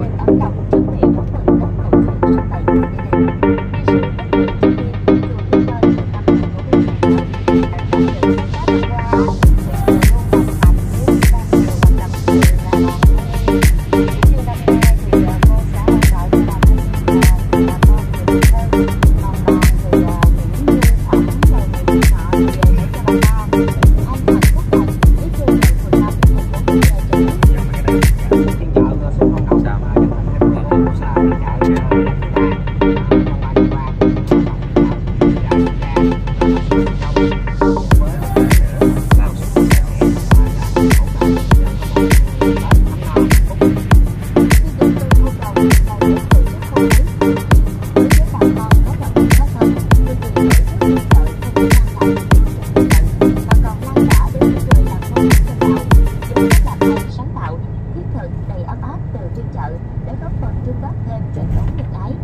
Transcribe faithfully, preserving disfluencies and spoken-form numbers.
thêm ấm lòng chuẩn bị đón mừng Tết cổ truyền sắp tới của gia đình. Vì sự bất ngờ trước tiên, chùa Thiên Ơi từ năm hai nghìn không trăm mười sáu đã được sự phát qua huyện chợ luôn đồng hành với ban nhiều hoạt động từ là như năm nay thì cô sẽ hỗ trợ cho bà con bà con nhiều hơn, còn bà thì những nhu phẩm rồi này kia nọ thì để cho bà con. Anh Thành Quốc Thành, bí thư phường năm, thành phố Cần Thơ cho biết. Phiên chợ xuân không đầu sao mà trong thành phố Cần Thơ cũng là phiên chợ trong ba năm qua trong ba phiên chợ chợ ra đầy ấm áp từ phiên chợ để góp phần trung góp thêm truyền thống nhân ái.